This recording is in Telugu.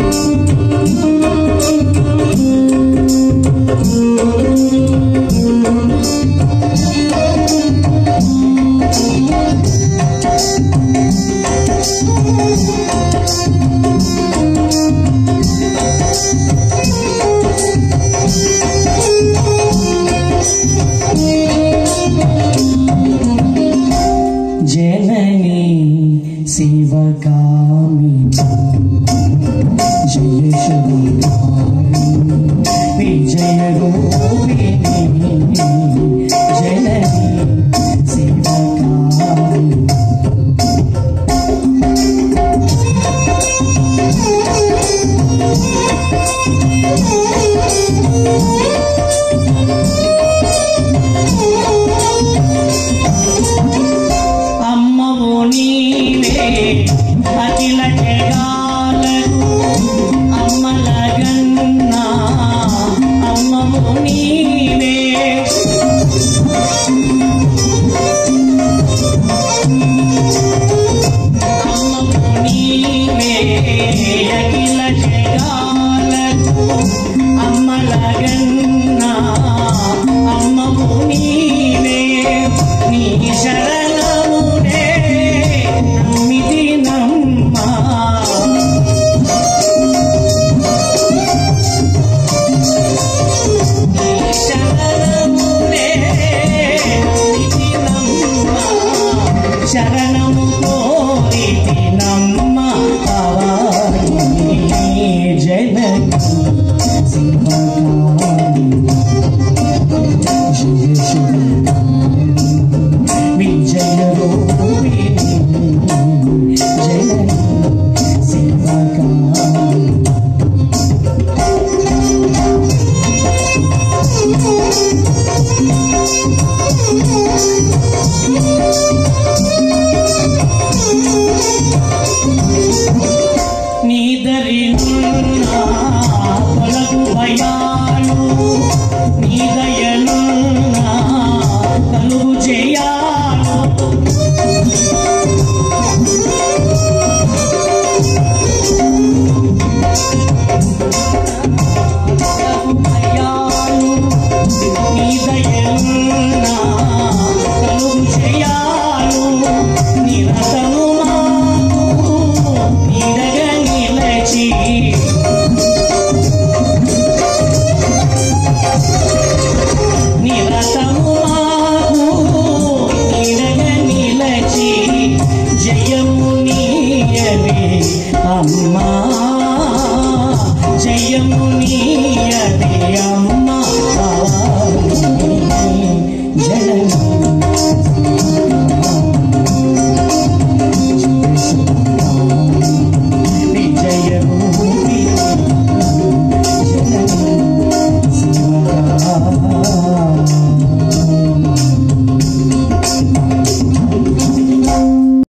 जननी शिवकामिनी जय शिवकामिनी विजय रूपिणी जननी शिवकामिनी अखिल जगालकु अम्मलगन्ना अम्मवु नीवे अम्मवु नीवे अखिल जगालकु अम्मलगन्ना अम्मवु नीवे नी शरणमुने शरणमु कोरिति नम्म भवानी जननी शिवकामिनी जय शिवकामिनी विजय रूपिणी जननी शिवकामिनी నీదరినున్నా తొలగు భయాలు నీదయనున్నా కలుగు జయాలు భయాలు నీదయనున్నా కలుగు జయాలు నిరతము నిరతము నిలచి జయము నీయవే అమ్మా జయము నీ